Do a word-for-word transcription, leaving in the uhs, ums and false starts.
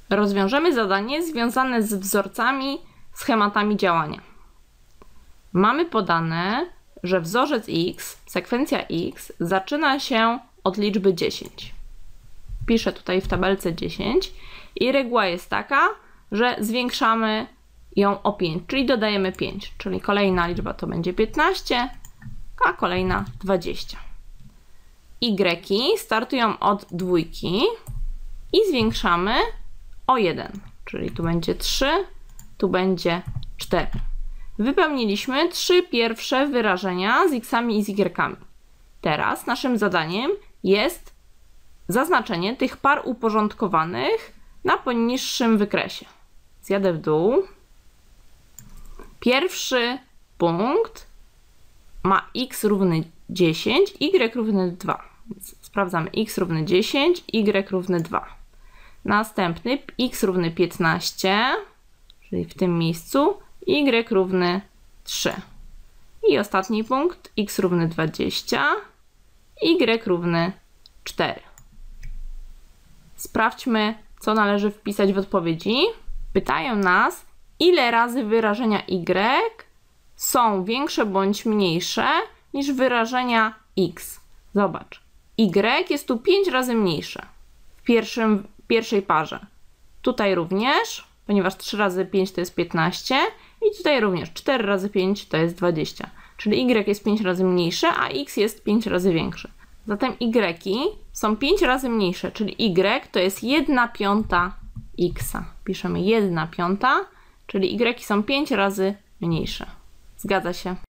Rozwiążemy zadanie związane z wzorcami, schematami działania. Mamy podane, że wzorzec x, sekwencja x zaczyna się od liczby dziesięć. Piszę tutaj w tabelce dziesięć i reguła jest taka, że zwiększamy ją o pięć, czyli dodajemy pięć, czyli kolejna liczba to będzie piętnaście, a kolejna dwadzieścia. Y startują od dwójki i zwiększamy o jeden, czyli tu będzie trzy, tu będzie cztery. Wypełniliśmy trzy pierwsze wyrażenia z x'ami i z y'kami. Teraz naszym zadaniem jest zaznaczenie tych par uporządkowanych na poniższym wykresie. Zjadę w dół. Pierwszy punkt ma x równy dziesięć, y równy dwa. Więc sprawdzamy x równy dziesięć, y równy dwa. Następny x równy piętnaście, czyli w tym miejscu, y równy trzy. I ostatni punkt x równy dwadzieścia, y równy cztery. Sprawdźmy, co należy wpisać w odpowiedzi. Pytają nas, ile razy wyrażenia y są większe bądź mniejsze niż wyrażenia x. Zobacz, y jest tu pięć razy mniejsze w pierwszym, pierwszej parze. Tutaj również, ponieważ trzy razy pięć to jest piętnaście i tutaj również cztery razy pięć to jest dwadzieścia. Czyli y jest pięć razy mniejsze, a x jest pięć razy większe. Zatem y są pięć razy mniejsze, czyli y to jest jedna piąta x. Piszemy jedna piąta, czyli y są pięć razy mniejsze. Zgadza się.